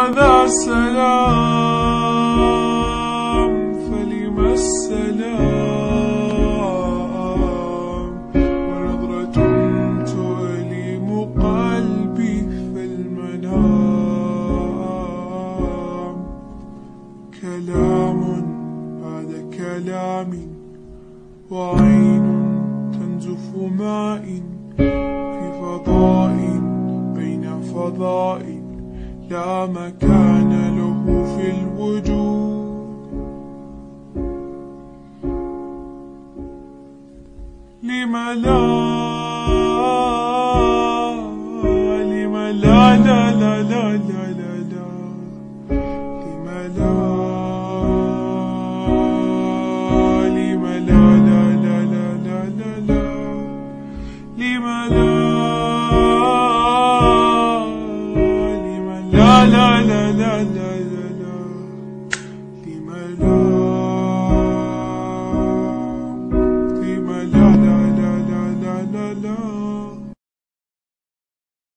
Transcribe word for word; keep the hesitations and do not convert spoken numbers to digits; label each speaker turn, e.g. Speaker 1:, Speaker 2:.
Speaker 1: هذا السلام فلم السلام، ونظرة تؤلم قلبي في المنام. كلام بعد كلام، وعين تنزف ماء في فضاء بين فضاء لا مكان له في الوجود. لم لا لم لا لا لا لا لا لا لا لم لا لم لا لا لا لا لا لا لا لم لا لا لا لا لا